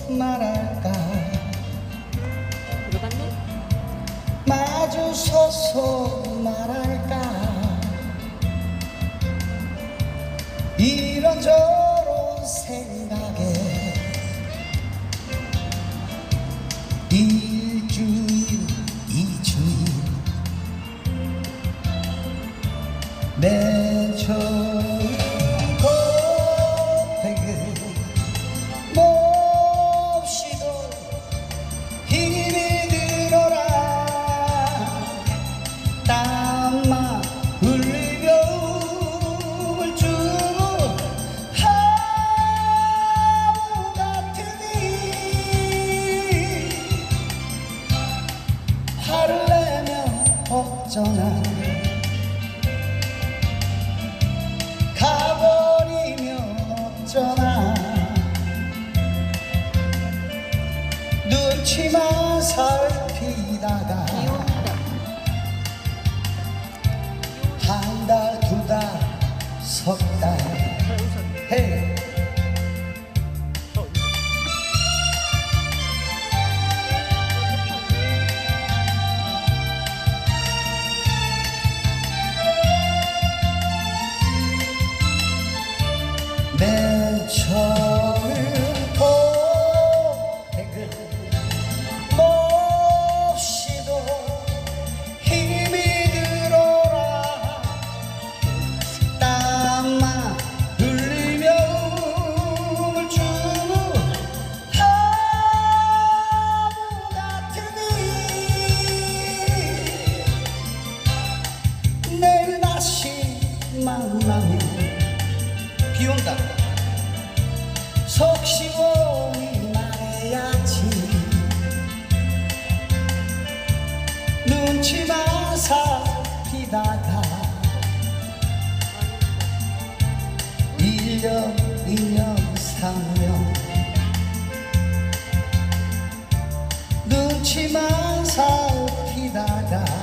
말할까 들어봤네? 마주서서 말할까 이런저런 생각에 일주일 이주일 맨 처음 고백을 몹시도 힘이 들어라 땀만 흘리며 울음을 주고 하루 같으니 화를 내며 어쩌나 가버리면 어쩌나 눈치만 살피다가 한 달, 두 달, 석 달 헤이 맨 처음 고백을 몹시도 힘이 들어라 땀만 흘리며 울음을 주고 하루 같으니 내일 다시 만나면 비온다 속 시원히 말해야지 눈치만 살피다가 1년 2년 3년 눈치만 살피다가